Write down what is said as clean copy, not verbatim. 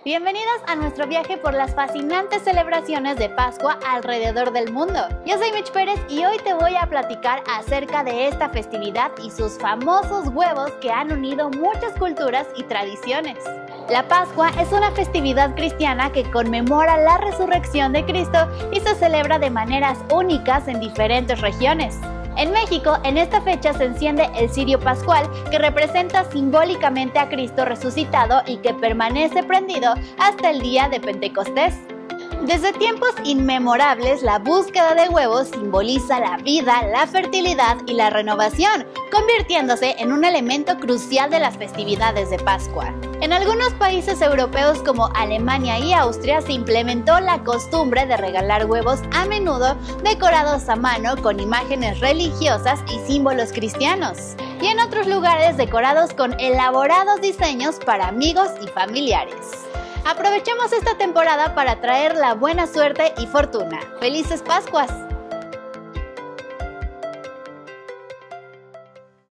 Bienvenidos a nuestro viaje por las fascinantes celebraciones de Pascua alrededor del mundo. Yo soy Mitch Pérez y hoy te voy a platicar acerca de esta festividad y sus famosos huevos que han unido muchas culturas y tradiciones. La Pascua es una festividad cristiana que conmemora la resurrección de Cristo y se celebra de maneras únicas en diferentes regiones. En México, en esta fecha se enciende el cirio pascual, que representa simbólicamente a Cristo resucitado y que permanece prendido hasta el día de Pentecostés. Desde tiempos inmemorables, la búsqueda de huevos simboliza la vida, la fertilidad y la renovación, convirtiéndose en un elemento crucial de las festividades de Pascua. En algunos países europeos como Alemania y Austria se implementó la costumbre de regalar huevos a menudo decorados a mano con imágenes religiosas y símbolos cristianos, y en otros lugares decorados con elaborados diseños para amigos y familiares. Aprovechemos esta temporada para traer la buena suerte y fortuna. ¡Felices Pascuas!